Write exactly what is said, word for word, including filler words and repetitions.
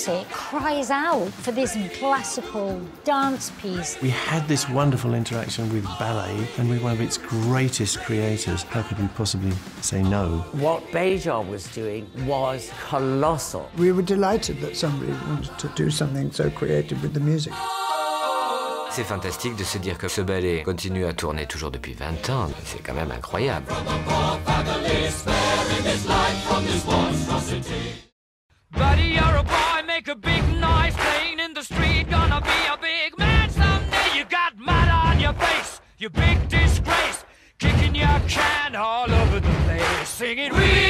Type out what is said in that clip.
music cries out for this classical dance piece. We had this wonderful interaction with ballet, and with one of its greatest creators. How could we possibly say no? What Bejart was doing was colossal. We were delighted that somebody wanted to do something so creative with the music. C'est fantastique de se dire que ce ballet continue à tourner toujours depuis vingt ans. C'est quand même incroyable. Buddy, you're a boy, make a big noise, playing in the street, gonna be a big man someday. You got mud on your face, you big disgrace, kicking your can all over the place, singing we